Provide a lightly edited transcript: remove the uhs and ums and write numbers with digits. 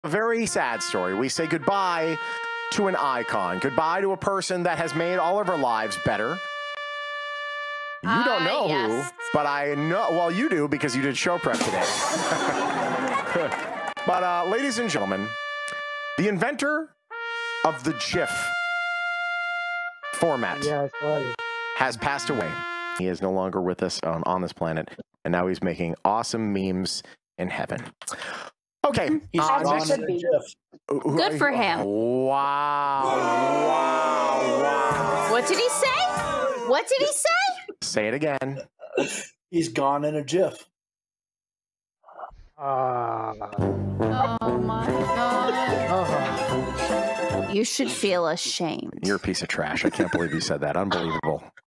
A very sad story. We say goodbye to an icon. Goodbye to a person that has made all of our lives better. You don't know who, but I know, well, you do because you did show prep today. But ladies and gentlemen, the inventor of the GIF format has passed away. He is no longer with us on this planet, and now he's making awesome memes in heaven. Okay. He's good for him. Wow. What did he say? What did he say? Say it again. He's gone in a GIF. Oh my God. You should feel ashamed. You're a piece of trash. I can't believe you said that. Unbelievable.